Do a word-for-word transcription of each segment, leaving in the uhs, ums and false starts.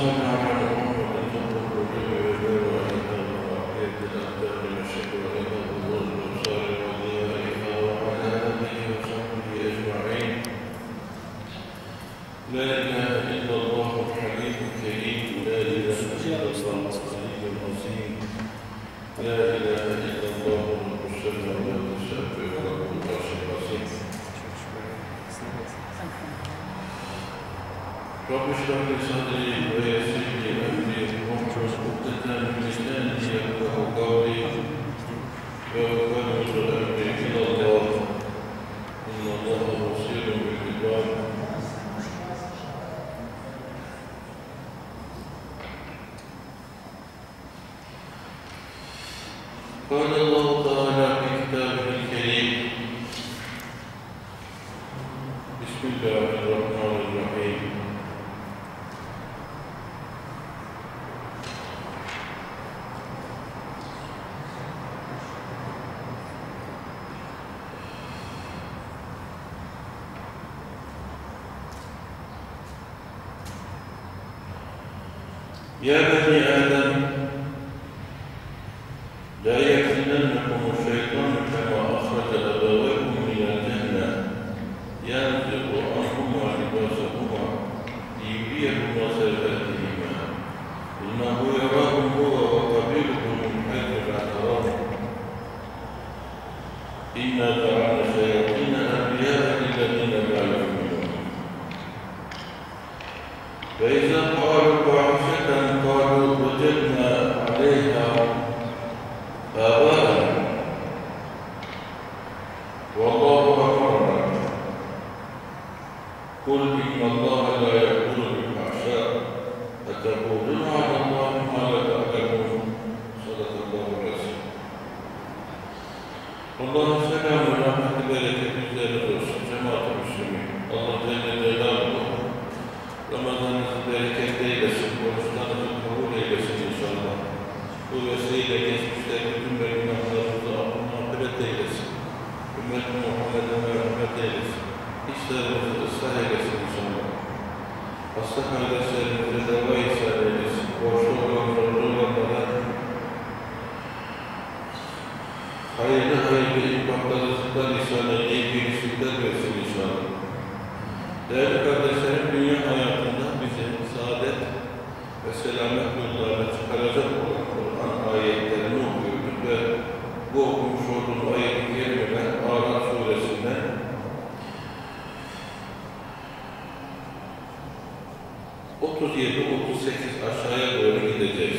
صل على محمد الرسول وعلى العافية الأقدام والشكر إلى الله والبصار وضيائها وعلى آله وصحبه أجمعين. لا إله إلا الله الحليم الكريم، لا إله إلا الله العلي العظيم، لا إله إلا الله رب السماوات السبع ورب العرش العظيم. رب اشرح لي صدري ويسر لي أمري واحلل عقدة من لساني يفقهوا قولي وأفوض أمري إلى الله إن الله بصير بالعباد. قال الله تعالى في كتابه الكريم: بسم الله الرحمن الرحيم. يا بني آدم لا يفتننكم الشيطان كما أخرج أبويكم من الجنة ينزع عنهما لباسهما ليريهما سوآتهما إنه يراكم هو وقبيله من حيث لا ترون إنا جعلنا الشياطين أولياء للذين لا يؤمنون. فإذا قالوا فاحشة قالوا وجدنا عليها آباءنا والله أمرنا. قل إن الله لا يأمر بالفحشاء أتقولون على الله ما لا تعلمون. صدق الله العظيم. Allah'ın selamı, rahmeti, bereketi üzerine olsun cemaat-i müslümin. Allah Celle Celaluhu Ramazanınızı bereketli eylesin, oruçlarınızı kabul eylesin inşallah. Bu vesileyle geçmişte bütün ve günahlarımızı mağfiret eylesin. Ümmet-i Muhammed'e merhamet eylesin. İşlerimizi ıslah eylesin inşallah. Hasta kardeşlerimize deva ihsan eylesin. Borçlu olan, zorlu olanlara hayırlı hayırlı impaklar, rızıklar ihsan eyleyip genişlikler versin inşallah. Değerli kardeşlerim, dünya hayatında bizi saadet ve selamet yollarına çıkaracak olan Kur'an ayetlerini okuyorduk ve bu okumuş olduğumuz ayet-i kerimeler Araf suresinden otuz yedi otuz sekiz aşağıya doğru gideceğiz.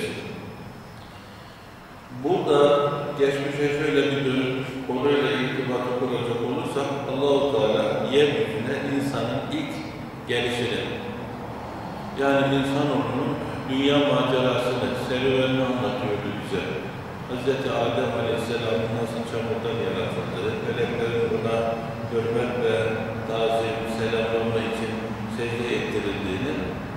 Burada geçmişe şöyle bir dönüp konuyla irtibatı kuracak olursak Allah-u Teala yeryüzüne insanın ilk gelişini, yani insanoğlunun dünya macerasını, serüvenini anlatıyordu bize. Hazreti Adem Aleyhisselam'ın nasıl çamurdan yaratıldığı, meleklerin ona hürmet ve tazim, selamlama için secde ettirildiğini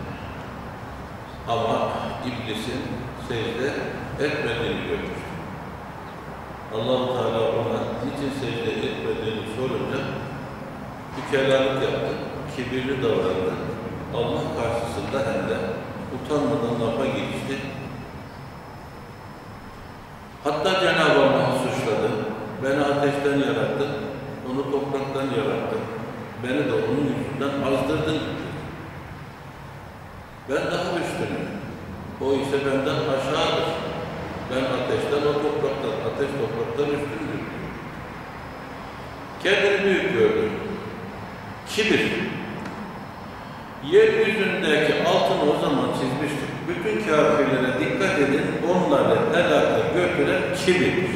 ama iblisin secde etmediğini görmüştü. Allah-u Teala ona niçin secde etmediğini sorunca mükerralık yaptı, kibirli davrandı. Allah karşısında hem de utanmadan lafa girişti. Hatta Cenab-ı Allah'ı suçladı. Beni ateşten yarattın, onu topraktan yarattın. Beni de onun yüzünden azdırdın. Ben daha üstünüm. O ise benden aşağıdır. Ben ateşten, o topraktan, ateş topraktan üstündür. Kendini büyük gördü. Kibir. Yeryüzündeki altını o zaman çizmiştik. Bütün kafirlere dikkat edin, onları helaka götüren kibirdir.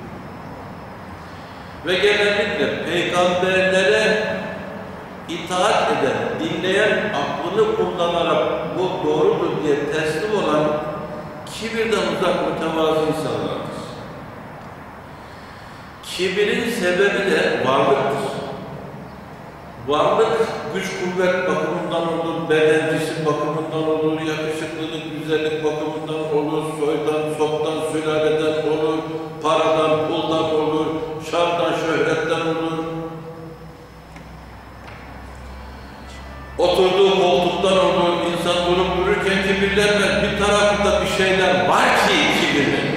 Ve genellikle peygamberlere itaat eden, dinleyen, aklını kullanarak bu doğrudur diye teslim olan kibirden uzak mütevazı insanlardır. Kibirin sebebi de varlıktır. Varlık, güç kuvvet bakımından olur, bedencisi bakımından olur, yakışıklılık, güzellik bakımından olur, soydan, soktan, sülaleden olur, paradan, puldan olur, şandan, şöhretten olur. Oturduğu koltuktan olur, insan durup dururken ki kibirlenmez. Bir tarafında bir şeyler var ki kibirlenmez.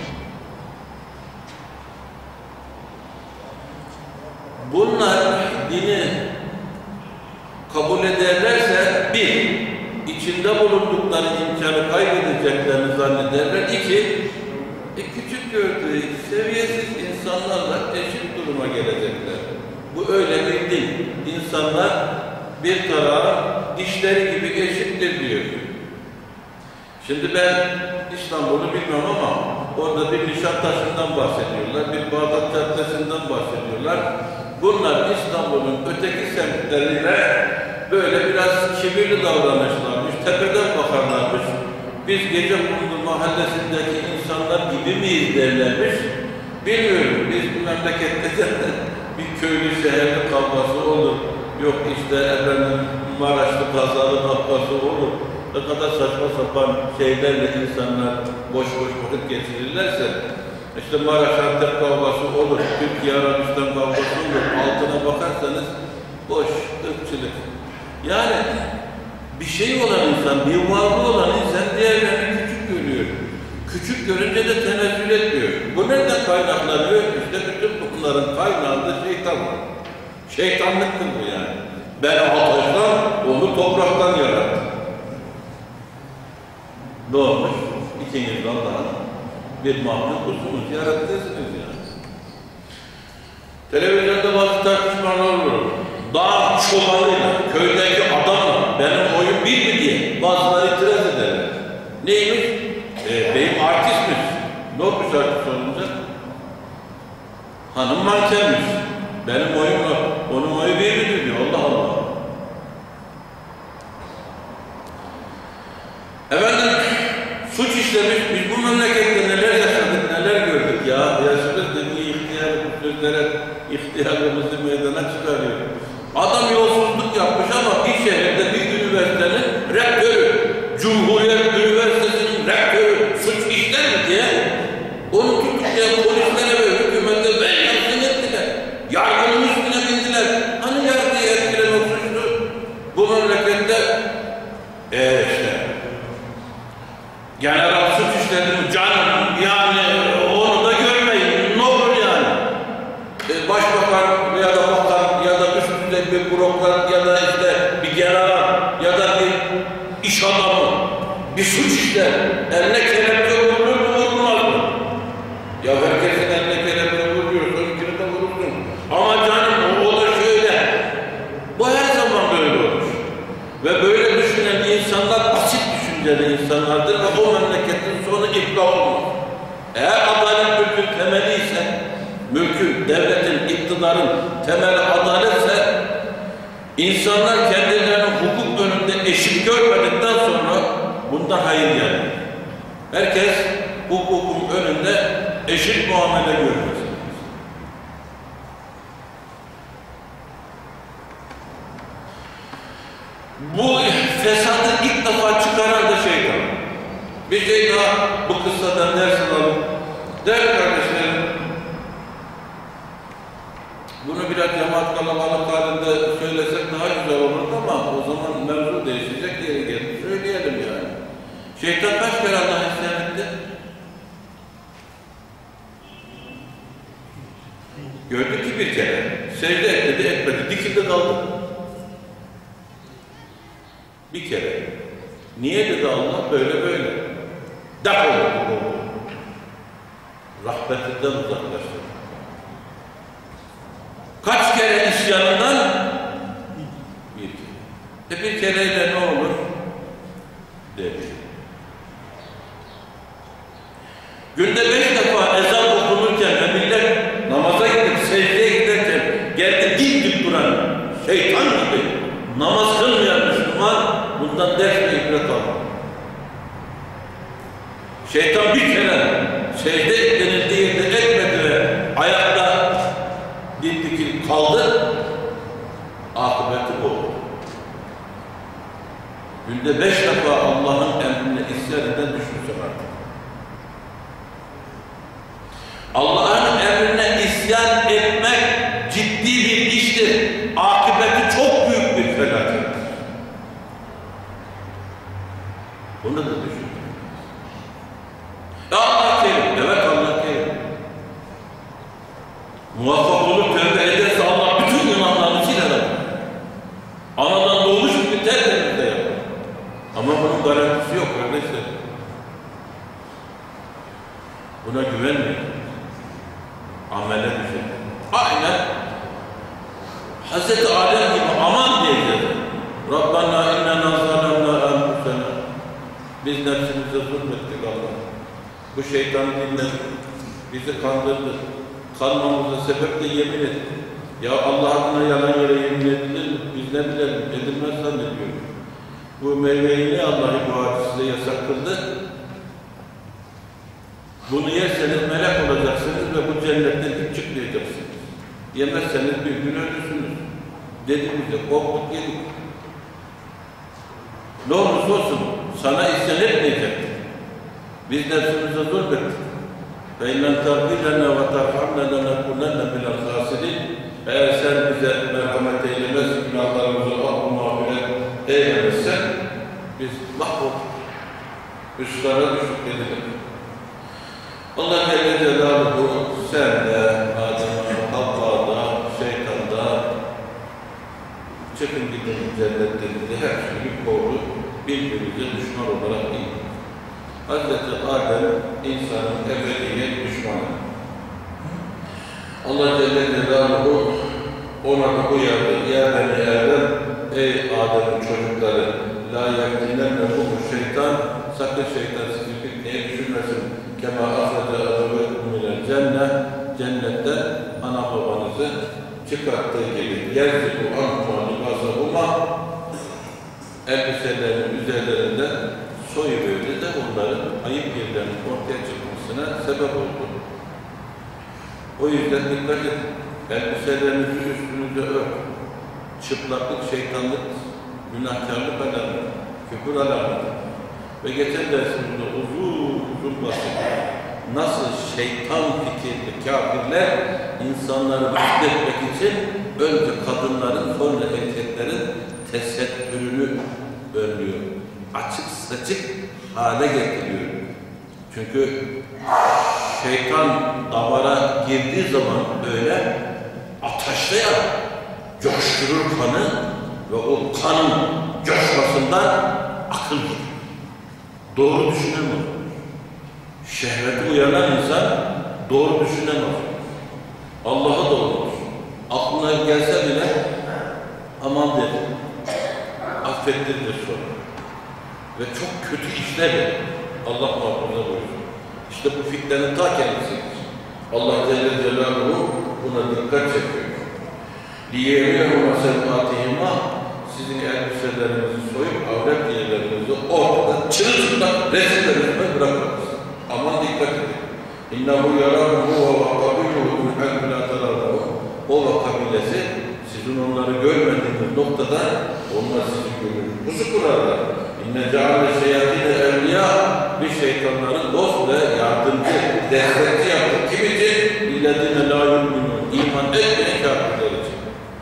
Bunlar dini kabul ederlerse bir, içinde bulundukları imkanı kaybedeceklerini zannederler. İki, e, küçük gördüğü seviyesiz insanlarla eşit duruma gelecekler. Bu öyle bir din. İnsanlar bir tarafa dişleri gibi eşittir diyor. Şimdi ben İstanbul'u bilmem ama orada bir Nişantaşı'ndan bahsediyorlar, bir Bağdat Caddesi'nden bahsediyorlar. Bunlar İstanbul'un öteki semtleriyle böyle biraz kibirli davranışlarmış, tepeden bakarlarmış. Biz Gecekondu mahallesindeki insanlar gibi miyiz derlermiş. Bilmiyorum, biz bu memlekette bir köylü şehirli kavgası olur. Yok işte efendim Maraşlı pazarı kavgası olur. Ne kadar saçma sapan şeylerle insanlar boş boş vakit geçirirlerse, işte Maraş Antep kavgası olur, Türkiye Arabistan kavgası olur. Altına bakarsanız boş, ırkçılık. Yani bir şey olan insan, bir varlığı olan insan diğerlerini küçük görüyor. Küçük görünce de tenezzül etmiyor. Bu nereden kaynaklanıyor? İşte bütün bunların kaynağında şeytan var. Şeytanlıktır bu yani. Ben ateşten, onu topraktan yarattım. Ne olmuş? İkiniz Allah'ın bir mahluk kusunuz, yarattınız yani. Televizyonda bazı tartışmalar olur. Dağ çobanıyla, köydeki adamla benim oyun bir mi diye bazıları itiraz ederler. Neymiş? E, benim artistmiş. Ne olmuş artist olunca? Hanım mankenmiş. Benim oyum var. Onun oyu bir mi diyor? Allah Allah. Efendim, suç işlemiş, biz bu memlekette neler yaşadık, neler gördük ya. Yaşımız dediği ihtiyar, bu sözlere ihtiyarımızı meydana çıkarıyor. Adam yolsuzluk yapmış ama bir şehirde bir üniversitenin rektörü, Cumhuriyet Üniversitesi'nin rektörü suç işler mi diye onu tutuklayan polislere ve hükümete ben yaptım ettiler. Yargının üstüne bindiler. Hani yargıyı etkilemek suçlu? Bu memlekette eee işte general suç işledi mi canım yani onu da görmeyin ne olur yani. E, başbakan ya da bakan ya da üst düzey bir bürokrat ya da işte bir general ya da bir iş adamı bir suç işler. Eline kelepçe vurulur mu vurulmaz mı? Ya herkesin eline kelepçe vuruyorsa önkini de vurursun. Ama canım o, o da şöyle. Bu her zaman böyle olur. Ve böyle düşünen insanlar basit düşünceli insanlardır ve o memleketin sonu iflah olmaz. Eğer adalet mülkün temeli ise, mülkün, devletin, iktidarın temeli adaletse, insanlar kendilerini hukuk önünde eşit görmedikten sonra bundan hayır gelir. Herkes hukukun önünde eşit muamele görmez. Bu fesadı ilk defa çıkaran da şeytan. Bir şey daha bu kıssadan ders alalım. Değerli kardeşlerim, bunu biraz cemaat kalabalık halinde söylesek daha güzel olurdu ama o zaman mevzu değişecek yere gelip söyleyelim yani. Şeytan kaç kere Allah'a isyan etti? Gördük ki bir kere. Secde etti, etmedi, dikildi kaldı. Bir kere. Niye dedi Allah? Böyle böyle. Defol oldu. Rahmetinden uzaklaştı. Kaç kere isyanından? Bir kere. E bir kereyle ne olur? Dedi. Günde beş defa ezan okunurken ve millet namaza gidip secdeye giderken geldi dimdik duran şeytan gibi namaz kılmayan Müslüman bundan ders ve ibret alır. Şeytan bir kere secde denildiği yerde etmedi ve ayakta dimdik kaldı. Akıbeti bu. Günde beş defa Allah'ın emrine isyan eden düşünsün artık. Allah'ın emrine isyan etmek ciddi bir iştir. Akıbeti çok büyük bir felakettir. Bunu da düşün. Ya Allah kerim. Evet Allah kerim. Muvaffak olup tövbe ederse Allah bütün günahlarını siler. Anadan doğmuş gibi tertemiz de yapar. Ama bunun garantisi yok kardeşler. Buna güvenmeyin. Amele düşün. Aynen. Hazreti Adem gibi aman diyeceğiz. Rabbana innena zalemna enfusena. Biz nefsimize zulmettik Allah. Bu şeytanı dinledik. Bizi kandırdı. Kanmamıza sebep de yemin etti. Ya Allah adına yalan yere yemin edilir mi? Biz ne bilelim? Edilmez zannediyoruz. Bu meyveyi ne Allah'ı bu hadis size yasak kıldı? Bunu yerseniz melek olacaksınız ve bu cennetten hiç çıkmayacaksınız. Yemezseniz bir gün ölürsünüz. Dediğimizde korktuk yedik. Ne olursa olsun sana isyan etmeyecektir. Biz nefsimize zulmettik. فَاِنَّنْ تَغْفِرْلَنَا وَتَرْحَمْنَا لَنَكُنَّنَّ مِنَ الْخَاسِرِينَ Eğer sen bize merhamet eylemez, günahlarımızı affı mağfiret eylemezsen biz mahvolduk. Üstlara düşük dediler. Allah Celle Celaluhu sen de, Adem'e, Havva'da, şeytanda çıkın gidin cennetlerinde her şeyi koru, birbirimize düşman olarak değil. Hazreti Adem insanın ebediye düşmanı. Allah Celle Celaluhu ona da uyardı. Ya beni Adem, ey Adem'in çocukları, la yektinennekumu şeytan, sakın şeytan sizi fitneye düşürmesin. Kema afrede azabekum minel cennet, cennetten ana babanızı çıkarttığı gibi yerziku anhuma libasahuma elbiselerinin üzerlerinde soyuverdi de onların ayıp yerlerinin ortaya çıkmasına sebep oldu. O yüzden dikkat edin. Elbiselerinizi üstünüze ört. Çıplaklık, şeytanlık, günahkarlık alanı, küfür alanı. Ve geçen dersimizde uzun uzun bahsettik. Nasıl şeytan fikirli kafirler insanları mahvetmek için önce kadınların sonra erkeklerin tesettürünü önlüyor. Açık saçık hale getiriyor. Çünkü şeytan damara girdiği zaman öyle ateşleyen coşturur kanı ve o kanın coşmasından akıl gidiyor. Doğru düşünemez. Şehvete uyanan insan doğru düşünemez. Allah'a doğrudur. Aklına gelse bile aman der. Affettirdir sonra. Ve çok kötü işler Allah muhafaza buyursun. İşte bu fitnenin ta kendisidir. Allah Celle Celaluhu buna dikkat çekiyor. لِيَرِيَهُمَ سَلْمَاتِهِمَا Sizin elbiselerinizi soyup avret yerlerinizi ortada çırılçıplak resimlerinizi bırakmanız. Aman dikkat edin. اِنَّهُ يَرَاهُ وَقَبِلُهُ مِنْ حَلْمِ لَا تَرَاهُ O ve kabilesi sizin onları görmediğiniz noktada onlar sizi görür. Kuzu kurarlar. İnne ceale şeyatine evliya bir şeytanların dost ve yardımcı, destekçi yaptı. Kim için? İlledine la yu'minun. İman etmeyen kafirler için.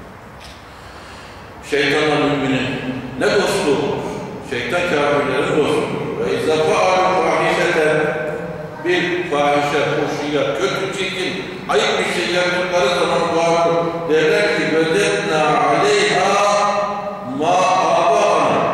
Şeytanla müminin ne dostluğu olur? Şeytan kafirlerin dostluğu. Ve izâ fa'alû fahişeten bir fahişe, hoşiyat, kötü, çirkin, ayıp bir şey yaptıkları zaman bağırır. Derler ki وَدَدْنَا عَلَيْهَا مَا آبَانَا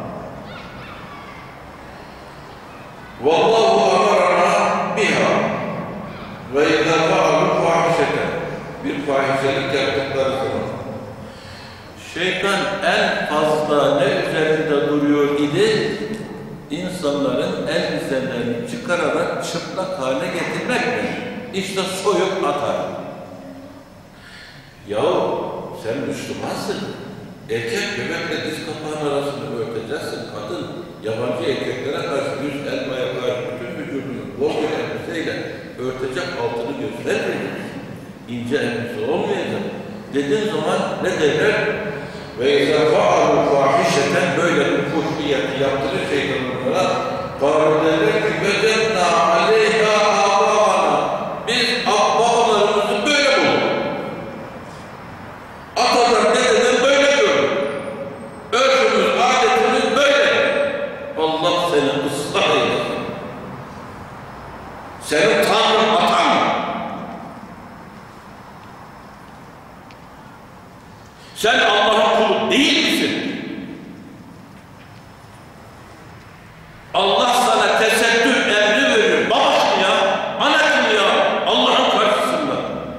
وَاللّٰهُ أَمَرَنَا بِهَا وَاِذَا فَعَلُوا فَاحِشَةً Bir fahişelik yaptıkları zaman şeytan en fazla ne üzerinde duruyor idi? İnsanların elbiselerini çıkararak çıplak hale getirmek mi? İşte soyup atar. Yahu sen Müslümansın. Erkek göbekle diz kapağın arasını örteceksin. Kadın yabancı erkeklere karşı yüz elmaya karşı bütün vücudunu bol bir elbiseyle örtecek, altını göstermeyecek. İnce elbise olmayacak. Dediğin zaman ne derler? Ve izâ fa'alû fâhişeten böyle bir fuhşiyeti yaptırır şeytanlara. Kâlu derler ki وَدَدْنَا عَلَيْهَا آبَانَا Biz abbalarımızı böyle bulduk. Atadan dededen böyle gördük. Örfümüz, adetimiz böyle. Allah seni Senin Tanrın atan mı? Sen Allah'ın kulu değil misin? Allah sana tesettür emri veriyor. Baba kim ya? Ana kim ya? Allah'ın karşısında.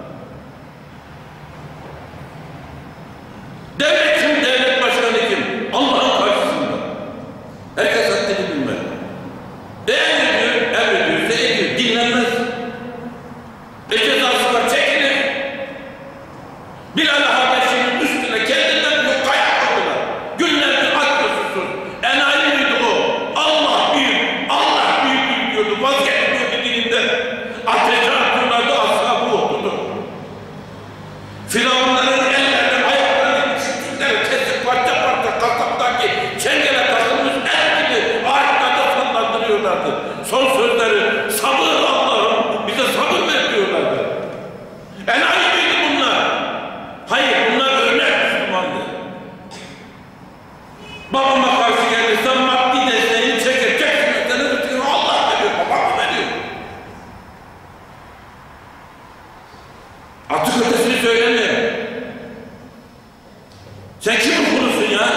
Devlet kim? Devlet başkanı kim? Allah'ın karşısında. Herkes haddini bilmez. E emrediyor, emrediyorsa ediyor. Dinlenmez. E cezası var, çekilir. Bilal Habeşi'nin üstüne kendinden bir kaya koydular. Günlerdir aç susuz. Enayi miydi o? Allah büyük, Allah büyük diyordu. Vazgeçmiyordu dilinden. Ateşe atıyorlardı, ashabı oturdu. Firavunların ellerinin ayaklarının küçükleri kesip parça parça kasaptaki çengele takılmış el gibi ağaçlarda sallandırıyorlardı. Son sözleri sabır Allah'ım bize sabır ver diyorlardı. Enayi miydi bunlar? Hayır, bunlar örnek Müslümandı. Babama karşı gelirsen maddi desteğini çeker, çekmekten ötürü Allah veriyor, babam veriyor. Artık ötesini söylemiyorum. Sen kimin kulusun ya?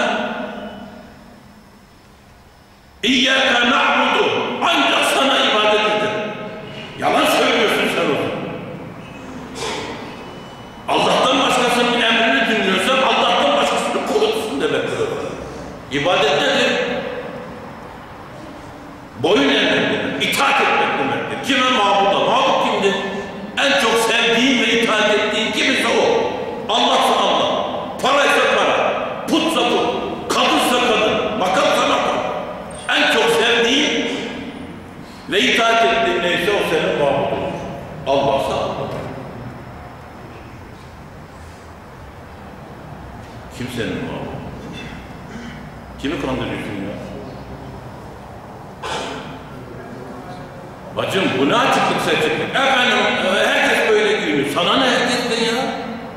İyyâke na'budu, ancak sana ibadet edin. Yalan söylüyorsun sen onu. Allah'tan başkasının emrini dinliyorsan Allah'tan başkasının kulusun demektir o. İbadet nedir? Boyun eğmek demektir, itaat etmek demektir. Kime mabuda? Mabud kimdir? En çok sevdiğin ve itaat ettiğin kimse o. Allah'sa Allah, paraysa para, putsa put, kadınsa kadın, makamsa makam. En çok sevdiğin ve itaat ettiğin neyse o senin mabudun. Allah'sa Allah. Kimsenin mabudu. Kimi kandırıyorsun ya? Bacım bu ne açıklık seçiklik? Efendim herkes böyle giyiniyor. Sana ne herkesten ya?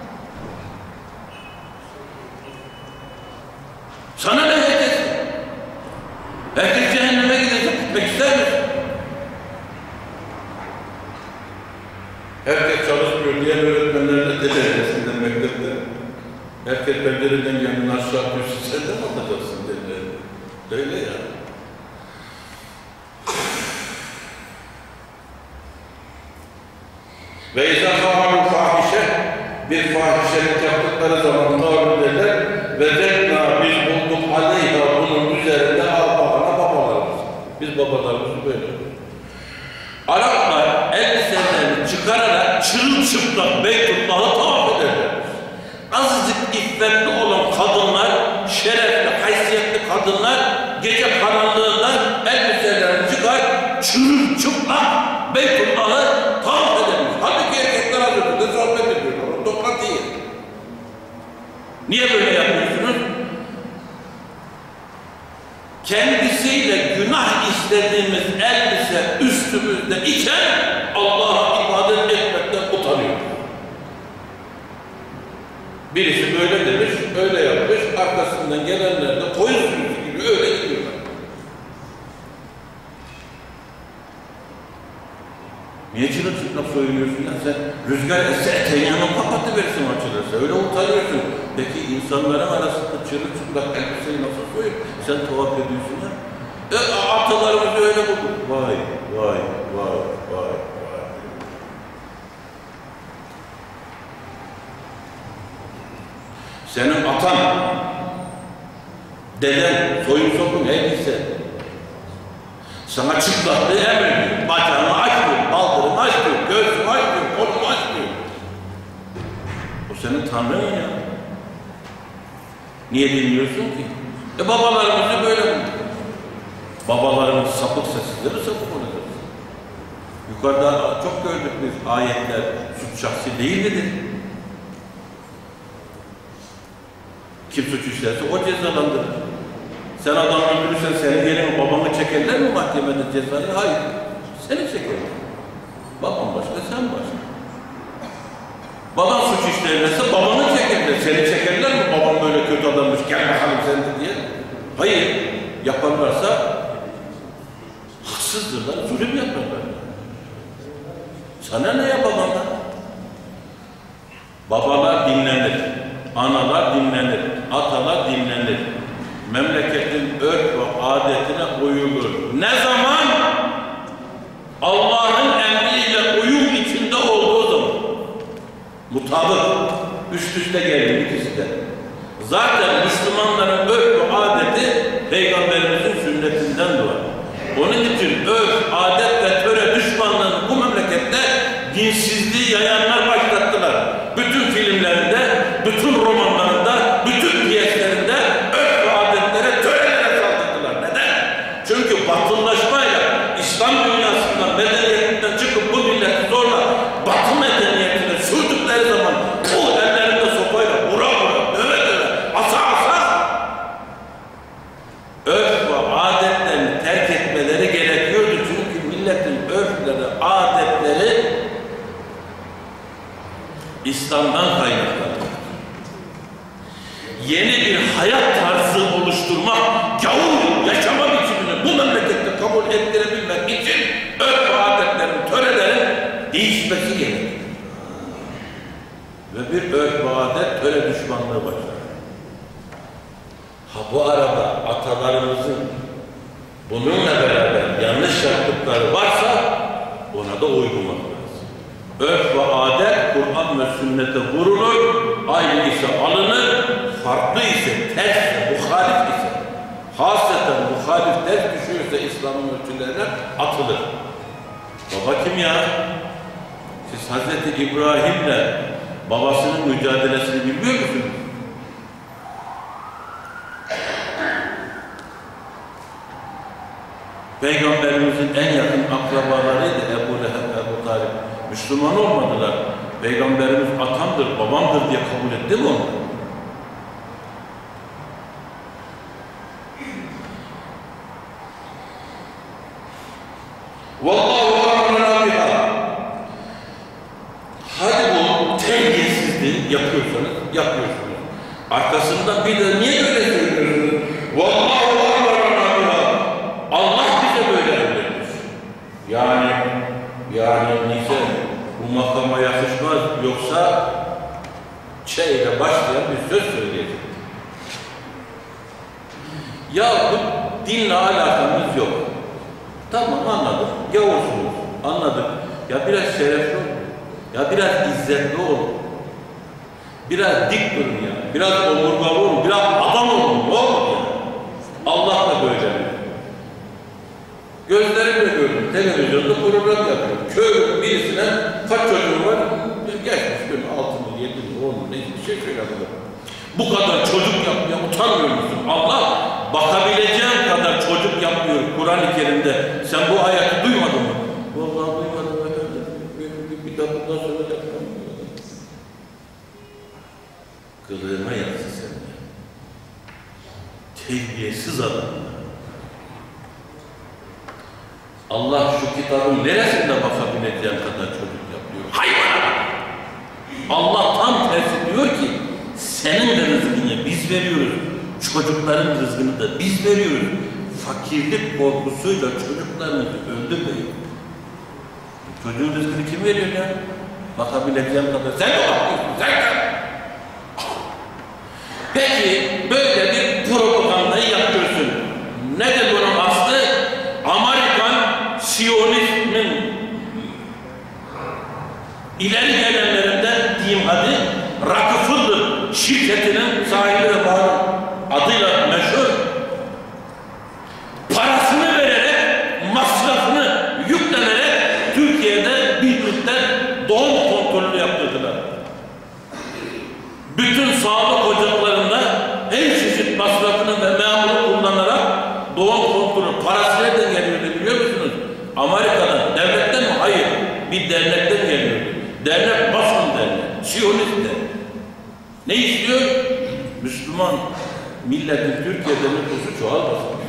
Sana ne herkesten? Herkes cehenneme gidecek, gitmek ister misin? Herkes çalışmıyor. Diğer öğretmenlerle de derecesinde mektepte. Herkes pencereden yanına aşağı düşsün. Sen de mi atacaksın dediler. Öyle ya. Ve izâ fâalû fâhişe, bir fâhişelik yaptıkları zaman kâlû derler ve zennâ biz bulduk aleyhâ bunun üzerinde âbâhına babalarımız. Biz babalarımızı böyle. Araplar elbiselerini çıkararak çırılçıplak Beytullah'ı tavaf ederler. Azıcık iffetli olan kadınlar, şerefli, haysiyetli kadınlar gece karanlığında elbiselerini çıkar, çırılçıplak Beytullah'ı tavaf edermiş. Halbuki erkekler hazırlıkta sohbet ediyorlar, toplantı yer. Niye böyle yapıyorsunuz? Kendisiyle günah istediğimiz elbise üstümüzde iken Allah'a ibadet etmekten utanıyor. Birisi böyle demiş, öyle yapmış, arkasından gelenler de koyun sürüsü gibi öyle gidiyorlar. Niye çırılçıplak soyunuyorsun ya? Sen rüzgar esse eteğin yanına kapatıversin açılırsa, öyle utanıyorsun. Peki insanların arasında çırılçıplak elbiseyi nasıl soyuyor? Sen tuhaf ediyorsun ya. E, atalarımız öyle buldu. Vay, vay, vay, vay, vay. Senin atan, deden, soyun sokun elbise. Sana çıplaklığı emrediyor. Bacağını aç diyor, baldırını aç diyor, göğsünü aç diyor, kolunu aç diyor. O senin Tanrın ya. Niye dinliyorsun ki? E babalarımızı böyle mi? Babalarımız sapıksa sizde mi sapık olacaksınız? Yukarıda çok gördük biz ayetler, suç şahsi değil midir? Kim suç işlerse o cezalandırır. Sen adam öldürürsen senin yerine babanı çekerler mi mahkemede cezayı? Hayır. Seni çekerler. Baban başka, sen başka. Baban suç işlerse babanı çekerler. Seni çekerler mi? Babam böyle kötü adammış, gel bakalım sen de diye. Hayır. Yaparlarsa haksızdırlar, zulüm yaparlar. Sana ne ya babandan? Babalar dinlenir, analar dinlenir, atalar dinlenir. Memleketin örf ve adetine uyulur. Ne zaman? Allah'ın emriyle uyum içinde olduğu zaman. Mutabık, üst üste gelir ikisi de. Zaten Müslümanların örf ve adeti Peygamberimizin sünnetinden doğar. Onun için örf, adet ve töre düşmanlığını bu memlekette dinsizliği yayanlar başlattılar. Bütün filmlerinde, bütün romanlarında, bütün piyeslerinde örf ve adetlere, törelere saldırdılar. Neden? Çünkü batılılaşmayla İslam dünyasından, medeniyetinden çıkıp bu milleti zorla Batı medeniyetine sürdükleri zaman bu ellerinde sopayla vura vura, döve döve, asa asa örf ve adetlerini terk etmeleri gerekiyordu. Çünkü milletin örfleri, adetleri İslam'dan kaynaklanır. Yeni bir hayat tarzı oluşturmak, gavur yaşama biçimini bu memlekette kabul ettirebilmek için örf ve adetlerin, törelerin değişmesi gerekir. Ve bir örf ve adet, töre düşmanlığı başlar. Ha bu arada atalarımızın bununla beraber yanlış yaptıkları varsa ona da uygumak lazım. Örf ve adet Kur'an ve sünnete vurulur, aynı ise alınır, farklı ise, ters, muhalif ise, hasreten muhalif ters düşüyorsa İslam'ın ölçülerine atılır. Baba kim ya? Siz Hazreti İbrahim'le babasının mücadelesini bilmiyor musunuz? Peygamberimizin en yakın akrabalarıydı Ebu Leheb, Ebu Talib. Müslüman olmadılar. Peygamberimiz atamdır, babamdır diye kabul etti mi onu? Vallahu amruna biha. Hadi bu terbiyesizliği yapıyorsanız, yapıyorsunuz. Arkasından bir de niye böyle söylüyorsunuz? Vallahu amruna biha. Allah bize böyle emretmiş. Yani, yani neyse bu makama yakışmaz, yoksa şeyle başlayan bir söz söyleyecek. Ya bu dinle alakamız yok. Tamam anladık, gavursunuz, anladık. Ya biraz şerefli olun, ya biraz izzetli olun, biraz dik durun ya, biraz omurgalı olun, biraz adam olun, ne olur ya? Allah da böyle. Gözlerimle gördüm, televizyonda program yapıyorum. Köyün birisine kaç çocuğum var? Geçmiş gün altı mı, yedi mi, on mu, ne bir şey söylüyorum. Bu kadar çocuk yapmaya utanmıyor musun? Allah bakabileceğin kadar çocuk yapmıyor Kur'an-ı Kerim'de. Sen bu ayeti duymadın mı? Vallahi duymadım efendim. Bir, bir dakika sonra yapmam. Kılığına yatsın sen de. Terbiyesiz adam. Allah şu kitabın neresinde bakabileceğin kadar çocuk yapıyor? Hayvana bak! Allah tam tersi diyor ki senin de rızkını biz veriyoruz. Çocukların rızkını da biz veriyoruz. Fakirlik korkusuyla çocuklarınızı öldürmeyin. Çocuğun rızkını kim veriyor ya? Bakabileceğin kadar. Sen de bakıyorsun, sen de. Peki böyle bir propagandayı yapıyorsun. Nedir bunun aslı? Amerikan Siyonizmin ileri gelenlerinden diyeyim hadi Rockefeller şirketinin sahibi ve bağlı adıyla meşhur parasını vererek masrafını yüklenerek Türkiye'de bir müddet doğum kontrolünü yaptırdılar. Bütün sağlık ocaklarında her çeşit masrafını ve memuru kullanarak doğum kontrolü parası nereden geliyordu biliyor musunuz? Amerika'dan. Devletten mi? Hayır. Bir dernekten geliyordu. Dernek basın dernek. Siyonist dernek. Ne istiyor? Müslüman milletin Türkiye'de nüfusu çoğalmasın.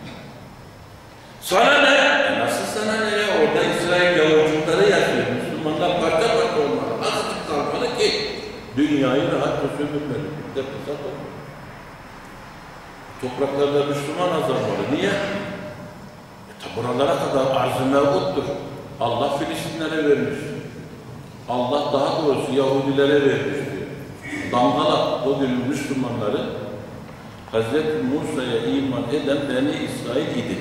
Sana ne? E nasıl sana ne ya? Orada İsrail yavrucukları yatıyor. Müslümanlar parça parça olmalı. Azıcık kalmalı ki dünyayı rahatça sürdürmeli. Bir de fırsat olmalı. Topraklarda Müslüman azalmalı. Niye? E, buralara kadar arz-ı mevcuttur. Allah Filistinlere vermiş. Allah daha doğrusu Yahudilere vermişti. Damgalak bugün Müslümanları Hazreti Musa'ya iman eden Beni İsrail idi.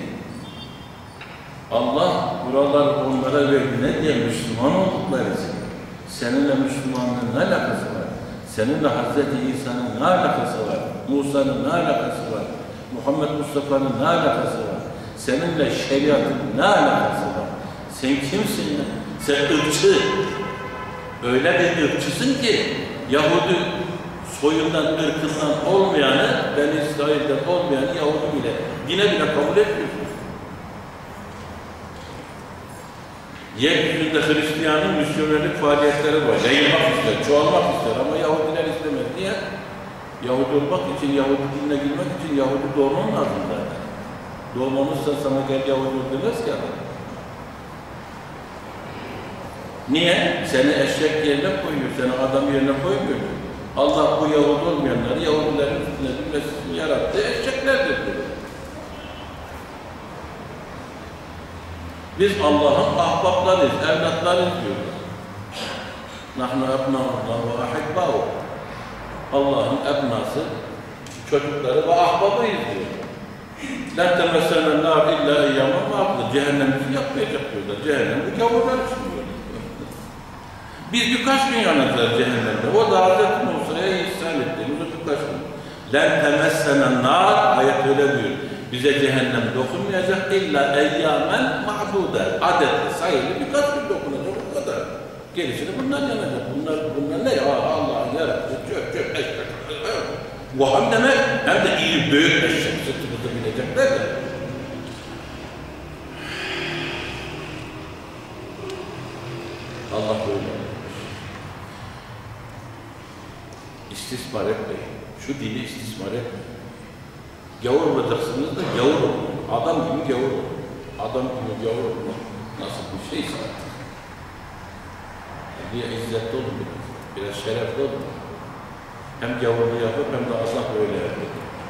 Allah buralar onlara verdi. Ne diye Müslüman oldukları için. Seninle Müslümanlığın ne alakası var? Seninle Hazreti İsa'nın ne alakası var? Musa'nın ne alakası var? Muhammed Mustafa'nın ne alakası var? Seninle şeriatın ne alakası var? Sen kimsin ya? Sen ırkçı. Öyle bir ırkçısın ki Yahudi soyundan, ırkından olmayanı, Beni İsrail'den olmayanı Yahudi bile, dine bile kabul etmiyorsun. Yeryüzünde Hristiyanın misyonerlik faaliyetleri var. Yayılmak ister, çoğalmak ister ama Yahudiler istemez. Niye? Yahudi olmak için, Yahudi dinine girmek için Yahudi doğman lazım zaten. Doğmamışsa sana gel Yahudi ol demez ki adam. Niye? Seni eşek yerine koyuyor, seni adam yerine koymuyor. Allah bu Yahudi olmayanları Yahudilerin üstüne cümlesini yarattı, eşeklerdir diyor. Biz Allah'ın ahbaplarıyız, evlatlarıyız diyoruz. Nahnu ebnâullah ve ahibbâhu. Allah'ın ebnası, çocukları ve ahbabıyız diyor. لَنْ تَمَسَّنَا النَّارِ اِلَّا اَيَّامًا مَعْبُدًا. Cehennem bizi yakmayacak diyorlar. Cehennem bu gavurlar için diyor. Biz birkaç gün yanacağız cehennemde. O da Hazreti Musa'ya ihsan ettiğimiz o birkaç gün. لَنْ تَمَسَّنَا النَّارِ ayet öyle diyor. Bize cehennem dokunmayacak. İlla eyyâmen ma'duda. Adetli, sayılı birkaç gün dokunacak o kadar. Gerisini bunlar yanacak. Bunlar, bunlar ne ya? Allah'ın yarattı. Çöp çöp eşek. Vaham demek hem de iyi büyük eşek sırtımızda bilecekler de. Allah böyle. İstismar etmeyin. Şu dini istismar etmeyin. Gavur olacaksınız da gavur olun. Adam gibi gavur olun. Adam gibi gavur olun. Nasıl bir şeyse artık. Bir izzetli olun biraz. Biraz şerefli olun. Hem gavurluğu yapıp hem de Allah böyle yapıyor.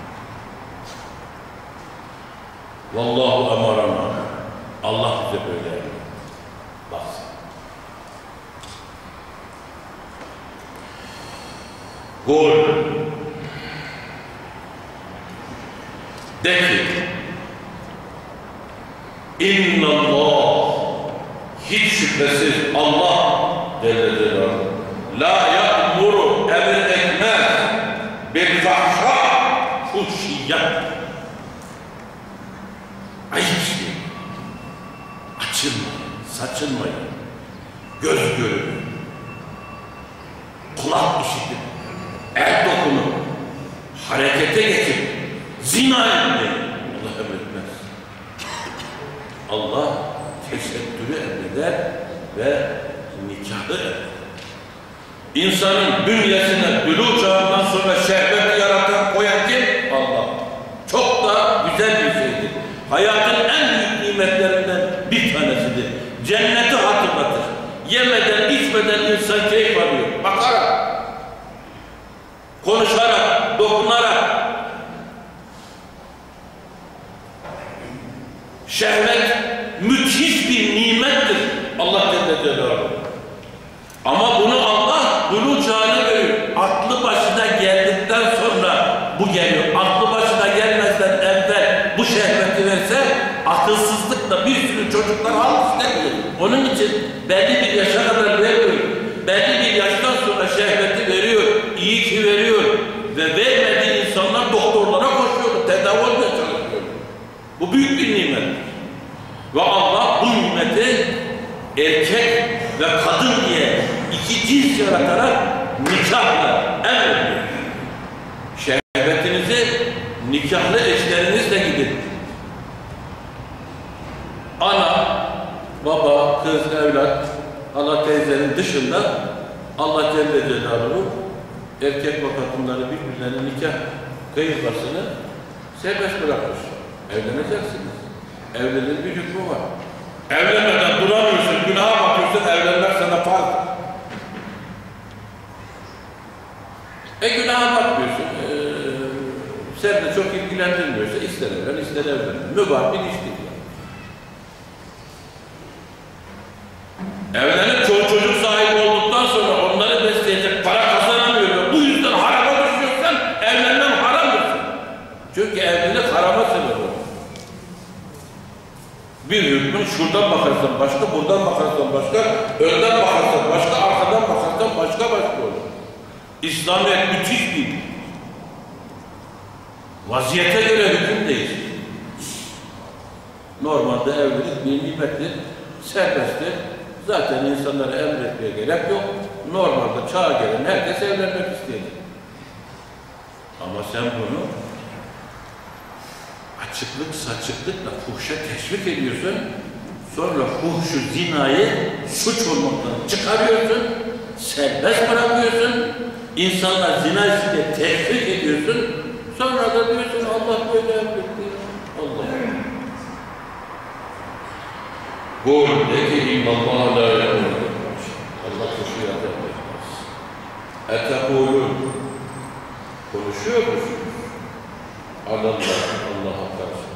Vallahu emarana. Allah bize böyle yapıyor. Baksın. Kul. De ki, İnnallah, hiç şüphesiz Allah Celle Celaluhu, la ya'muru emir etmez, bil fahşâ, fuhşiyyat. Ayıp şey. Açılmayın, saçılmayın, göz görün, kulak işitin, el dokunun, harekete geçin, zina etmeyin. Allah emretmez. Allah tesettürü emreder ve nikahı emreder. İnsanın bünyesine bülûğ çağından sonra şehveti yaratan, koyan kim? Allah. Çok da güzel bir şeydir. Hayatın en büyük nimetlerinden bir tanesidir. Cenneti hatırlatır. Yemeden, içmeden insan keyif alıyor. Bakarak, konuşarak, dokunarak. Şehvet müthiş bir nimettir. Allah Celle Celaluhu. Ama bunu Allah buluğ çağına veriyor. Aklı başına geldikten sonra bu geliyor. Aklı başına gelmezden evvel bu şehveti verse akılsızlıkla bir sürü çocuklar almış demiyor. Onun için belli bir yaşa kadar veriyor. Belli bir yaştan sonra şehveti veriyor. İyi ki veriyor. Ve vermediği insanlar doktorlara koşuyor. Tedavi olmaya çalışıyor. Bu büyük bir nimet. Ve Allah bu nimeti erkek ve kadın diye iki cins yaratarak nikahla emrediyor. Şehvetinizi nikahlı eşlerinizle gidin. Ana, baba, kız, evlat, hala teyzenin dışında Allah Celle Celaluhu erkek ve kadınları birbirlerine nikah kıyılmasını serbest bırakmış. Evleneceksiniz. Evliliğin bir hükmü var. Evlenmeden duramıyorsun, günaha bakıyorsun, evlenmek sana farz. E günaha bakmıyorsun, ee, sen de çok ilgilendirmiyorsa ister evlen, ister evlen. Mübah bir iştir yani. Evlenip çoluk çocuk sahibi olduktan Bir hükmün şuradan bakarsan başka, buradan bakarsan başka, önden bakarsan başka, arkadan bakarsan başka başka olur. İslamiyet müthiş bir vaziyete göre hüküm değişir. Normalde evlilik bir nimettir, serbesttir. Zaten insanlara emretmeye gerek yok. Normalde çağa gelen herkes evlenmek isteyecek. Ama sen bunu açıklık, saçıklıkla fuhşa teşvik ediyorsun. Sonra fuhşu, zinayı suç olmaktan çıkarıyorsun. Serbest bırakıyorsun. İnsanlar zina içinde teşvik ediyorsun. Sonra da diyorsun Allah böyle emretti. Allah. Kul de ki İmmallah la ya'lemûn. Allah fuhşu yardım etmez. Etekulûn. Konuşuyor musunuz? Allah, Allah'a karşı.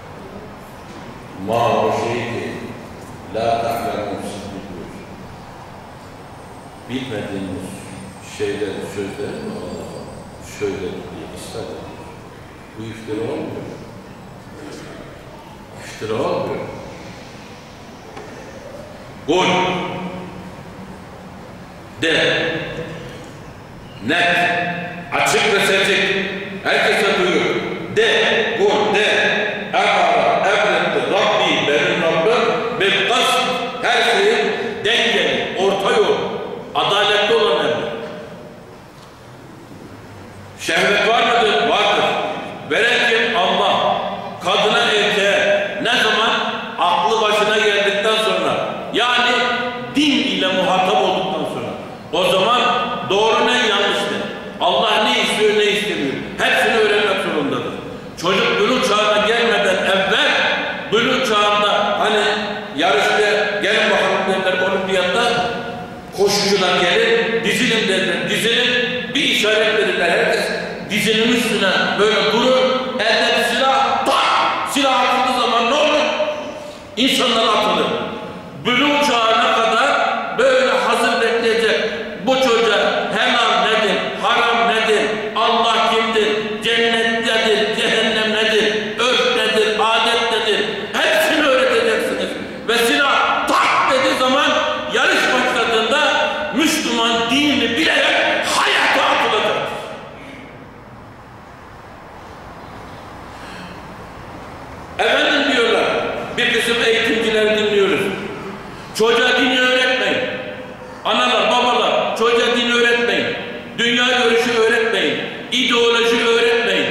Ma o şey ki la ta'lemûn siz biliyorsunuz. Bilmediğiniz şeyler, sözleri mi Allah'a söyledik diye ısrar ediyor. Bu iftira olmuyor. İftira olmuyor. Kul de net, açık ve seçik herkese duyuyor. De, kul de emara, emretti Rabbi, benim Rabbim bir kast, her şeyi dengeli, orta yol, adaletli olan emri. Şehvet var mıdır? Vardır. Veren kim? Allah. Kadına, erkeğe ne zaman? Aklı başına geldikten sonra, yani din ile muhatap olduktan sonra, o zaman doğru ne, yanlış ne? Allah ne istiyor, ne istemiyor? Hepsini öğrenmek zorundadır. Çocuk buluğ çağına gelmeden evvel, buluğ çağında hani yarışta gelin bakalım derler, olimpiyatta koşucular gelir, dizilin derler, dizilin, bir işaret verirler, herkes dizinin üstüne böyle durur, elde bir silah, tak! Silah atıldığı zaman ne olur? İnsanlar atılır. Buluğ çağına kadar böyle hazır bekleyecek. Bu çocuğa helal nedir, haram nedir, Allah kimdir, cennet nedir, cehennem nedir, örf nedir, adet nedir, hepsini öğreteceksiniz. Ve silah tak dediği zaman yarış başladığında Müslüman dinini bilerek hayata atılacak. Efendim diyorlar, bir kısım eğitimcileri dinliyoruz. Çocuğa dini öğretmeyin. Analar, babalar, çocuğa dini öğretmeyin. Dünya görüşü öğretmeyin. İdeoloji öğretmeyin.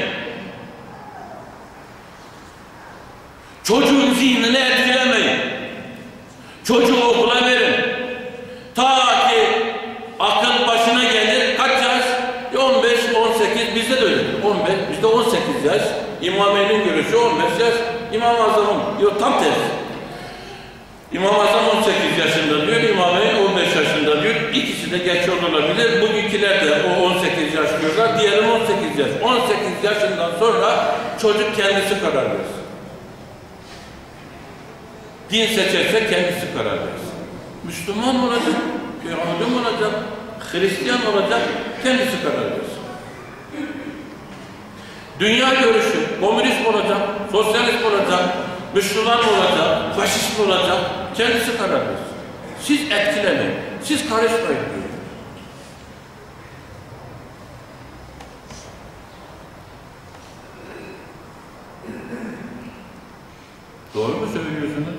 Çocuğun zihnini etkilemeyin. Çocuğu okula verin. Ta ki akıl başına gelir. Kaç yaş? on beş on sekiz, bizde de öyle. on beş, bizde on sekiz yaş. İmameyn'in görüşü on beş yaş. İmam-ı Azam'ın, yok tam tersi. İmam-ı Azam on sekiz yaşında diyor, İmameyn on beş yaşında diyor. İkisi de geç olabilir. Bugünküler de o on sekiz yaş diyorlar. Diğeri on sekiz yaş. on sekiz yaşından sonra çocuk kendisi karar versin. Din seçerse kendisi karar versin. Müslüman olacak, Yahudi olacak, Hristiyan olacak, kendisi karar versin. Dünya görüşü, komünist olacak, sosyalist olacak, Müslüman olacak, faşist olacak, kendisi karar versin. Siz etkilemeyin, siz karışmayın. Doğru mu söylüyorsunuz?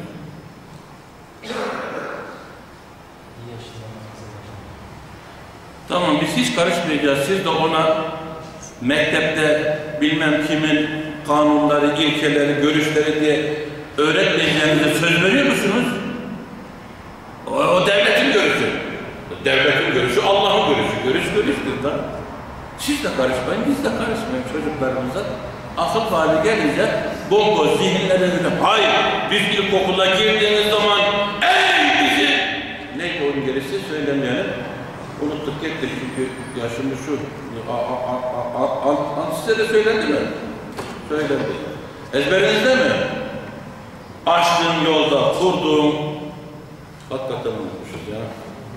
Tamam, biz hiç karışmayacağız. Siz de ona mektepte bilmem kimin kanunları, ilkeleri, görüşleri diye öğretmeyeceğinize söz veriyor musunuz? O, o devletin görüşü. Devletin görüşü, Allah'ın görüşü. Görüş görüştür da. Siz de karışmayın, biz de karışmayın çocuklarımıza. Akıl hali gelince bol bol zihinlere öyle. Hayır, biz ilkokula girdiğimiz zaman ey bizi! Neydi onun gerisi söylemeyelim. Unuttuk gittik çünkü yaşımız şu. Size de söylendi mi? Söylendi. Ezberinizde mi? Açtığın yolda kurduğum, hakikaten unutmuşuz ya.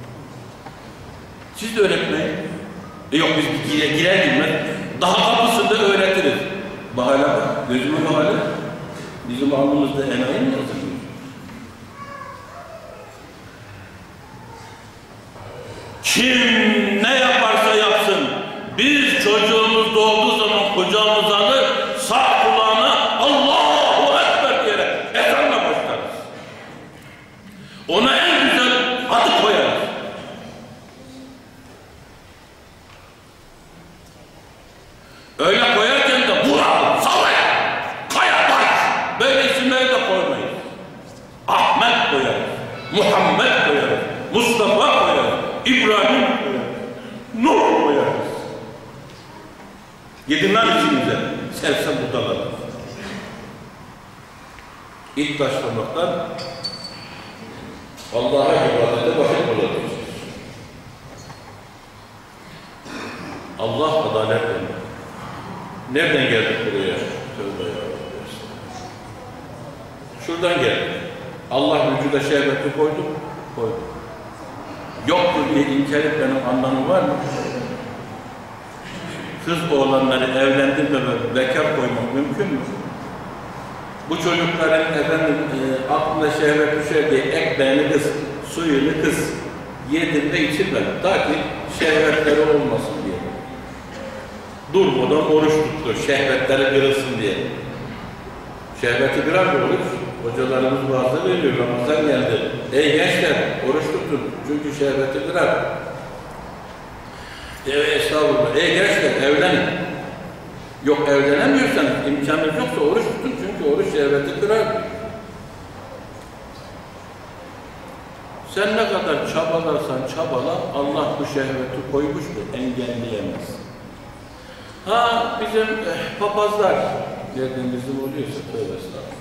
Siz de öğretmeyin. E yok biz girer, girer girmez. Daha kapısında öğretiriz. Bahane bak, gözüme bahane. Bizim alnımızda enayi mi yazılıyor? Kim ne yaparsa yapsın, biz çocuğumuz doğduğu zaman kucağımıza alır, sağ kulağına Allahu Ekber diyerek ezanla başlarız. Ona en güzel adı koyarız. Öyle koyarken de Burak, Salih, Kaya, Baş, böyle isimleri de koymayız. Ahmet koyarız, Muhammed koyarız, Mustafa koyarız, İbrahim koyarız, Nuh koyarız. Gidin lan içinize, sevsem budalar. İlk başlamaktan Allah'a ibadete vakit olacağız. Allah adalet verir. Nereden geldik buraya? Tövbe ya. Şuradan geldik. Allah vücuda şehveti koydu, koydu. Yoktur diye inkar etmenin anlamı var mı? Kız oğlanları evlendirme ve bekar koymak mümkün mü? Bu çocukların efendim e, aklına şehvet düşer diye ekmeğini kız, suyunu kız, yedirme içirme. Ta ki şehvetleri olmasın diye. Durmadan oruç tuttu, şehvetleri kırılsın diye. Şehveti kırar mı oruç? Hocalarımız bazı veriyor, Ramazan geldi. Ey gençler, oruç tutun, çünkü şehveti kırar. Evet, estağfurullah. Ey gençler, evlenin. Yok, evlenemiyorsanız, imkanınız yoksa oruç tutun, çünkü oruç şehveti kırar. Sen ne kadar çabalarsan çabala, Allah bu şehveti koymuştur, engelleyemez. Ha, bizim eh, papazlar dediğimizin oluyorsa tövbe estağfurullah.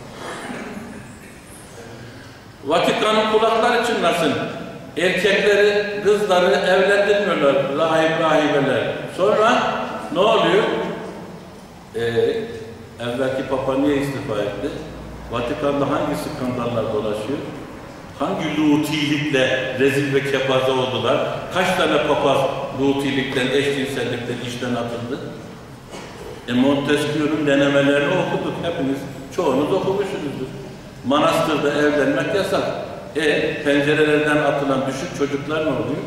Vatikan'ın kulakları çınlasın. Erkekleri, kızları evlendirmiyorlar, rahip rahibeler. Sonra ne oluyor? Ee, evvelki papa niye istifa etti? Vatikan'da hangi skandallar dolaşıyor? Hangi lutilikle rezil ve kepaze oldular? Kaç tane papaz lutilikten, eşcinsellikten işten atıldı? E Montesquieu'nun denemelerini okuduk hepiniz. Çoğunuz okumuşsunuzdur. Manastırda evlenmek yasak. E pencerelerden atılan düşük çocuklar ne oluyor?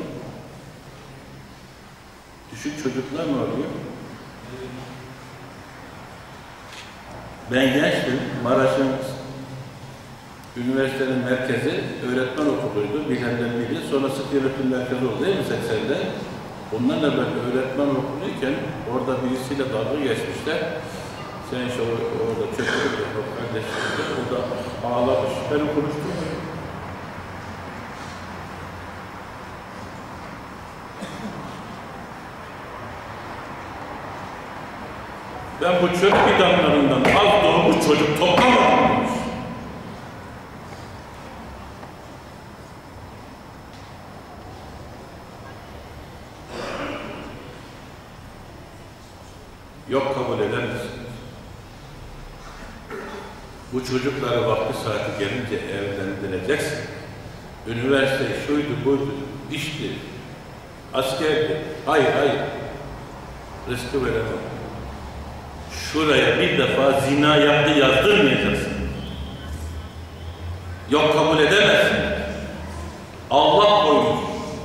Düşük çocuklar ne oluyor? Ben gençtim. Maraş'ın üniversitenin merkezi öğretmen okuluydu. Bilenler bilir. Sonra sık yönetim merkezi oldu değil mi seksende? Ondan evvel öğretmen okuluyken orada birisiyle dalga geçmişler. Sen işte orada çöpürük yapıp kardeşlerinde o da ağlamış. Benim konuştum. Ben bu çöp fidanlarından az doğmuş çocuk toplamadım. Yok, kabul eder misiniz? Bu çocuklara vakti saati gelince evlendireceksin. Üniversite şuydu buydu, işti, askerdi. Hayır, hayır. Rızkı veremem. Şuraya bir defa zina yaptı yazdırmayacaksın. Yok, kabul edemezsin. Allah koymuş.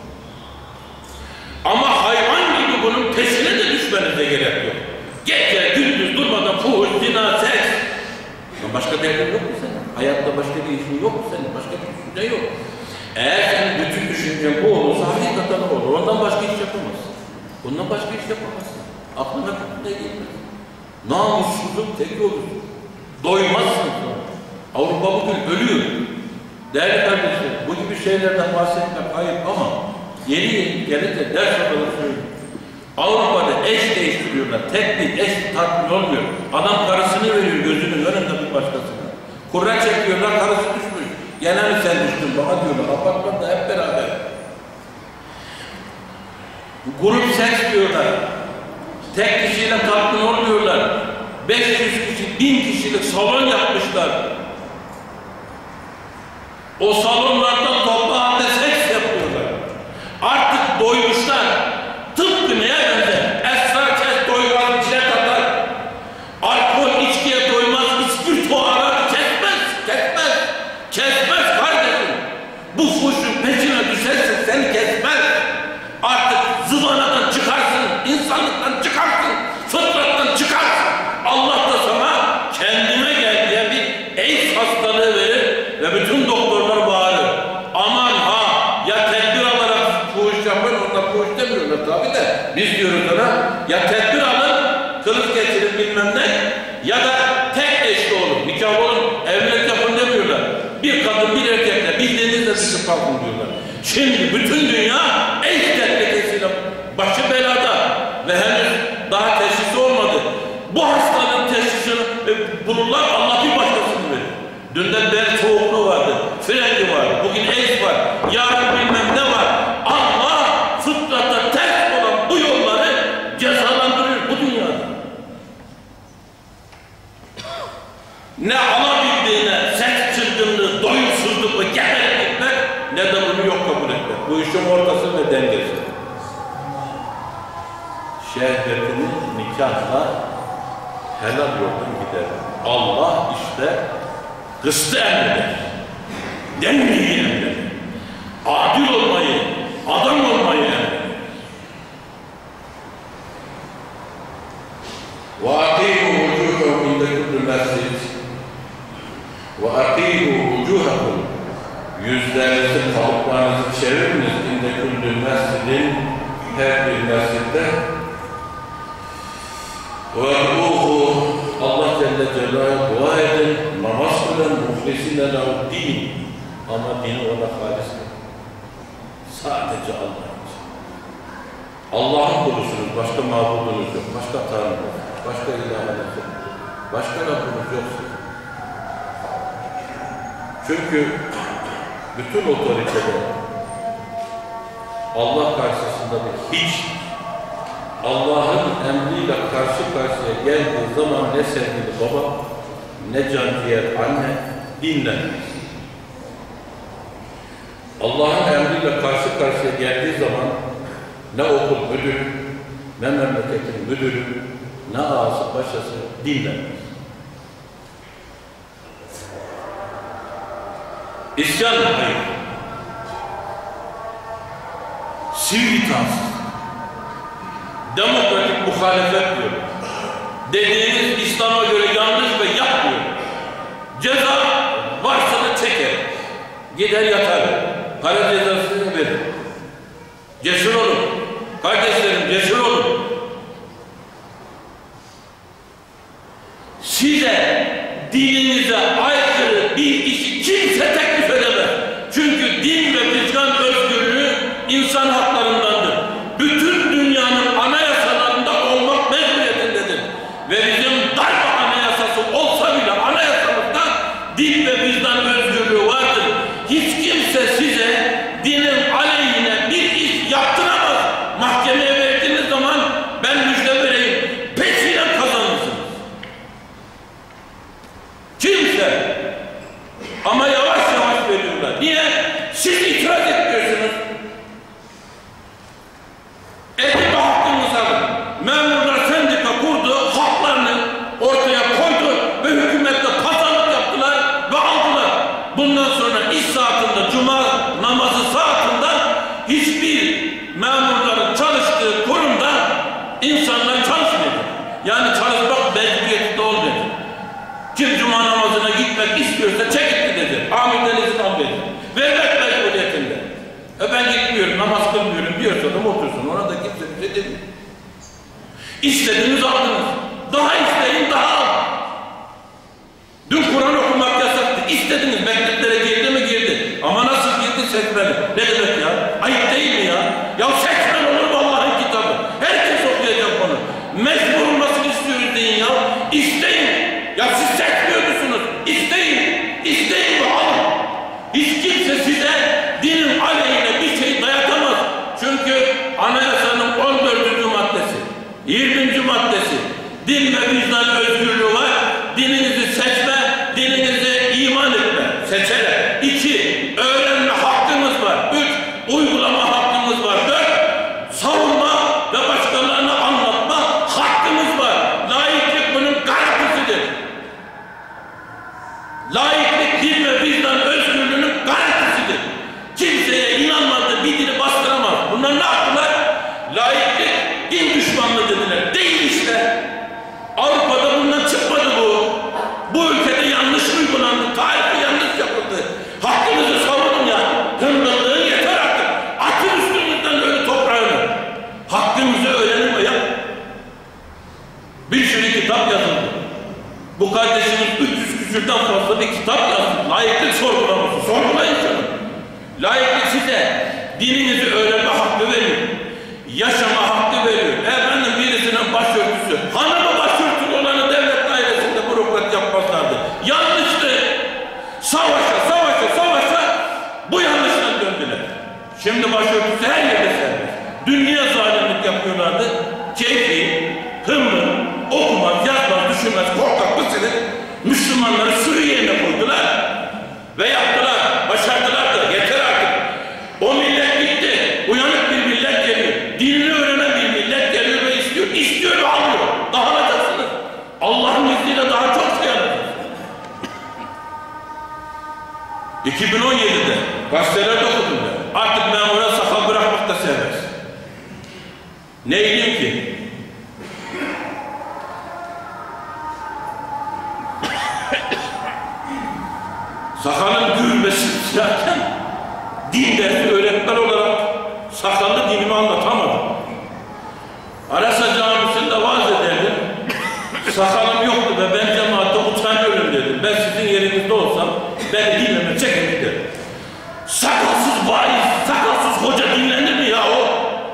Ama hayvan gibi bunun peşine de düşmenize gerek yok. Gece gündüz durmadan fuhuş, zina, seks. Başka derdin yok mu senin? Hayatta başka bir işin yok mu senin? Başka bir düşünce yok. Eğer senin bütün düşüncen bu olursa hakikaten olur. Ondan başka iş yapamazsın. Ondan başka iş yapamazsın. Aklına ne gelmez. Namussuzluk tek olur. Doymazsın. Avrupa bugün ölüyor. Değerli kardeşler, bu gibi şeylerden bahsetmek ayıp ama yeni yeni gelince ders olarak söylüyorum. Avrupa'da eş değiştiriyorlar. Tek bir eş tatmin olmuyor. Adam karısını veriyor gözünün önünde bir başkasına. Kurra çekiyorlar, karısı düşmüş. Gene mi sen düştün bana diyorlar. Apartmanda hep beraber. Grup seks diyorlar. Tek kişiyle tatmin olmuyorlar. beş yüz kişi, bin kişilik salon yapmışlar. O salonlarda toplu halde seks yapıyorlar. Artık doymuşlar. Tıpkı neye benzer? Esrar kes doymaz, içine tatar. Alkol içkiye doymaz, ispirto arar, kesmez, kesmez. Kesmez kardeşim. Bu fuşun peşine düşerse seni kesmez. Artık Biz diyoruz ona, ya tedbir alın, kılıf getirin bilmem ne, ya da tek eşli olun, nikah olun, evlilik yapın demiyorlar. Bir kadın bir erkekle bildiğinizde sıkıp kalkın diyorlar. Şimdi bütün dünya eş tehlikesiyle başı belada ve henüz daha teşhisi olmadı. Bu hastalığın teşhisini bulurlar, Allah bir başkasını verir. Dünden beri soğukluğu vardı, frengi vardı, bugün AIDS var, yarın bilmem ne var. Allah fıtrata ters olan bu yolları cezalandırıyor bu dünyada. Ne alabildiğine seks çılgınlığı, doyumsuzluk ve geberek gitmek, ne de bunu yok kabul etmek. Bu işin ortası ve dengesi. Şehvetini nikahla helal yoldan gider. Allah işte kıstı emreder. Dengeyi emreder. Adil olmayı, adam olmayı emreder. وَاَقِيمُوا وُجُوهَكُمْ عِنْدَ كُلِّ مَسْجِدٍ وَاَقِيمُوا وُجُوهَكُمْ Yüzlerinizi, kalıplarınızı çeviriniz عِنْدَ كُلِّ مَسْجِدٍ her bir mescitte. وَاَقْرُوهُ Allah Celle Celaluhu'ya dua edin, namaz kılın, muhlisine lahu din. Ama dini ona halis kılın. Sadece Allah için. Allah'ın kulusunuz, başka mabudunuz yok, başka tanrınız yok, başka ilahınız yok, başka Rabbiniz yok. Çünkü bütün otoriteler Allah karşısında bir hiç. Allah'ın emriyle karşı karşıya geldiği zaman ne sevgili baba, ne canciğer anne dinlenmez. Allah'ın emriyle karşı karşıya geldiği zaman ne okul müdürü, ne memleketin müdürü, ne ağası başası dinlenmez. İsyan hayır. Sivil itansız. Demokratik muhalefet diyor. Dediğiniz İslam'a göre yanlış ve yapmıyor. Ceza varsa da çeker. Gider yatar. Para cezasını verir. Cesur olun. Kardeşlerim cesur olun. Size dininize aykırı bir işi kimse teklif edemez. Çünkü din ve vicdan özgürlüğü insan haklarındandır. Bütün dünyanın anayasalarında olmak mecburiyetindedir. Ve bizim darbe anayasası olsa bile anayasamızda din ve vicdan özgürlüğü vardır. Hiç kimse size dinin aleyhine bir iş yaptıramaz. Mahkemeye verdiğiniz zaman ben müjde vereyim. Peşinen kazanırsınız. Kimse. Ama yavaş yavaş veriyorlar. Niye? Siz itiraz etmiyorsunuz. Eğitim hakkınızı alın. Memurlar sendika kurdu, haklarını ortaya koydu ve hükümetle pazarlık yaptılar ve aldılar. Bundan sonra iş saatinde, cuma namazı saatinde hiçbir memurların çalıştığı kurumda insanlar çalışmıyor. Yani çalışmak mecburiyetinde olmuyor. Kim cuma namazına gitmek istiyorsa çekip gidecek. Amirden izin almayacak. Vermek mecburiyetinde. E ben gitmiyorum, namaz kılmıyorum diyorsa da otursun. Ona da kimse bir şey demiyor. İstediğiniz aldınız. Daha isteyin, daha al. Dün Kur'an okumak yasaktı. İstediniz, mekteplere girdi mi girdi. Ama nasıl girdi seçmeli? Ne demek ya? Ayıp değil mi ya? Ya seçmen olur mu Allah'ın kitabı? Herkes okuyacak onu. Mecbur olmasını istiyoruz deyin ya. İsteyin. Ya siz seçmiyor musunuz? İsteyin. İsteyin ve alın. Hiç kimse size dinin aleyhine bir şey dayatamaz. Çünkü anayasanın on dördüncü maddesi, yirminci maddesi din ve vicdan özgürlüğü var. Dininizi seçme, dininizi iman etme. Seçerek. İki, öğrenme hakkınız var. Üç, uygulama hakkınız var. Dört, savunma ve başkalarına anlatma hakkınız var. Laiklik bunun garantisidir. Laiklik din ve vicdan özgürlüğünün garantisidir. hakkında bir kitap yazın. Laiklik sorgulaması. Sorgulayın şunu. Laiklik size dininizi öğrenme hakkı veriyor. Yaşama hakkı veriyor. Efendim birisinin başörtüsü. Hanımı başörtülü olanı devlet dairesinde bürokrat yapmazlardı. Yanlıştı. Savaşa, savaşa, savaşa bu yanlıştan döndüler. Şimdi başörtüsü her yerde serbest. Dünya zalimlik yapıyorlardı. Keyfi, hımlı, okumaz, yazmaz, düşünmez, korkak, mısırı Müslümanları sürü yerine koydular. Ve yaptılar, başardılar da yeter artık. O millet gitti. Uyanık bir millet geliyor. Dinini öğrenen bir millet geliyor ve istiyor. İstiyor ve alıyor. Daha alacaksınız. Allah'ın izniyle daha çok şey alacaksınız. iki bin on yedi'de gazetelerde okudum ben. Artık memura sakal bırakmak da serbest. Neyliyim ki? Sakalın gülmesi zaten din dersi öğretmen olarak sakallı dinimi anlatamadım. Arasa camisinde vaaz ederdim. Sakalım yoktu ve ben cemaatte utanıyorum dedim. Ben sizin yerinizde olsam ben dinleme çeker giderim. Sakalsız vaiz, sakalsız hoca dinlenir mi ya o?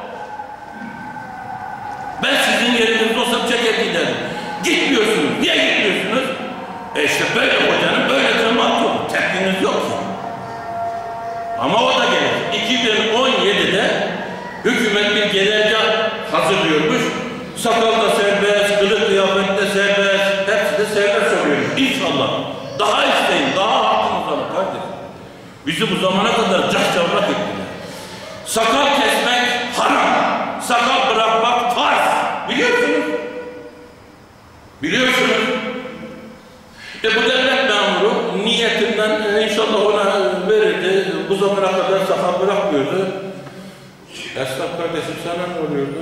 Ben sizin yerinizde olsam çeker giderim. Gitmiyorsunuz. Niye gitmiyorsunuz? E işte böyle hocanın böyle cemaat olur. Tepkiniz yok ki. Ama o da gelir. iki bin on yedi'de hükümet bir genelge hazırlıyormuş. Sakal da serbest, kılık kıyafette serbest, hepsi de serbest oluyormuş. İnşallah. Daha isteyin, daha hakkınız alın kardeşim. Bizi bu zamana kadar cahçavrak ettiler. Sakal kesmek haram. Sakal bırakmak farz. Biliyorsunuz. Biliyorsunuz. E bu devlet memuru niyetinden inşallah ona verirdi. Bu zamana kadar sakal bırakmıyordu. Esnaf kardeşim sana ne oluyordu?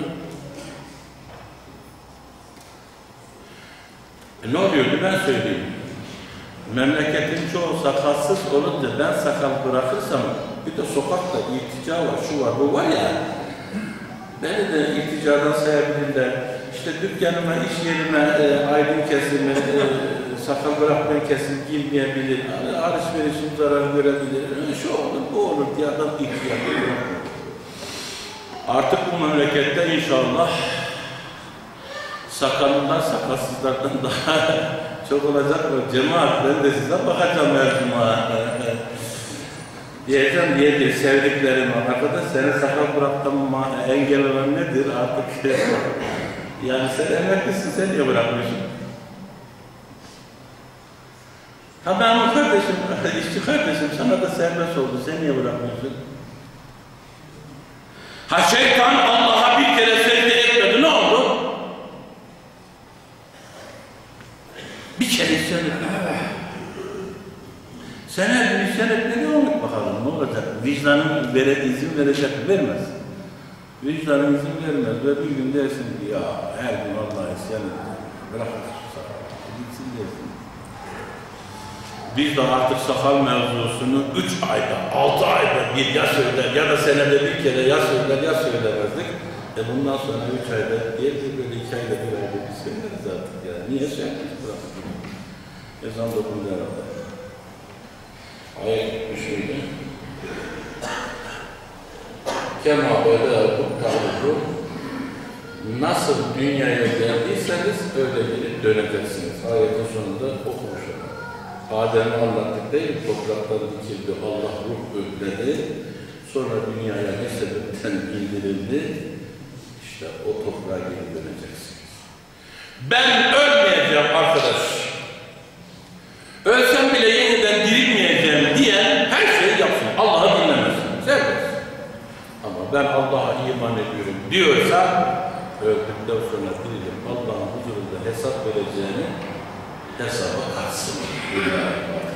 E ne oluyordu ben söyleyeyim. Memleketin çoğu sakalsız olunca ben sakal bırakırsam bir de sokakta irtica var, şu var, bu var ya. Beni de irticadan sayabilirler. İşte dükkanıma, iş yerime e, aydın kesimi, e, sakal bırakmayan kesim girmeyebilir, alışverişim zarar görebilir, şu olur, bu olur diye adam ihtiyacı yok. Artık bu memlekette inşallah sakalından, sakalsızlardan daha çok olacak mı? Cemaat, ben de size bakacağım her cuma. Diyeceğim diye diye sevdiklerim arkadaş, seni sakal bırakmama engel olan nedir artık? Yani sen emeklisin, sen niye bırakmışsın? Ha ben bu kardeşim, işçi kardeşim, sana da serbest oldu, sen niye bırakmıyorsun? Ha şeytan Allah'a bir kere secde etmedi, ne oldu? Bir kere isyan etmedi. Sen her gün isyan etmedi, olmak bakalım, ne olacak? Vicdanın vere, izin verecek mi? Vermez. Vicdanın izin vermez ve bir gün dersin ki ya her gün Allah'a isyan edeceğim, bırakın şu sakalı, gitsin dersin. Biz de artık sakal mevzusunu üç ayda, altı ayda bir ya söyler ya da senede bir kere ya söyler ya söylemezdik. E bundan sonra üç ayda, diğer böyle iki ayda bir ayda bir söyleriz artık ya. Niye söyleriz bırakın? Ezan dokundu herhalde. Ayet gitmişiydi. Kema bedâkum ta'udûn. Nasıl dünyaya geldiyseniz öyle gelip döneceksiniz. Ayetin sonunda okumuşum. Adem'i anlattık değil mi? Topraktan dikildi, Allah ruh üfledi. Sonra dünyaya ne sebepten indirildi? İşte o toprağa geri döneceksiniz. Ben ölmeyeceğim arkadaş. Ölsem bile yeniden dirilmeyeceğim diyen her şeyi yapsın. Allah'ı dinlemesin. Serbest. Ama ben Allah'a iman ediyorum diyorsa öldükten sonra dirilip Allah'ın huzurunda hesap vereceğini hesaba katsın.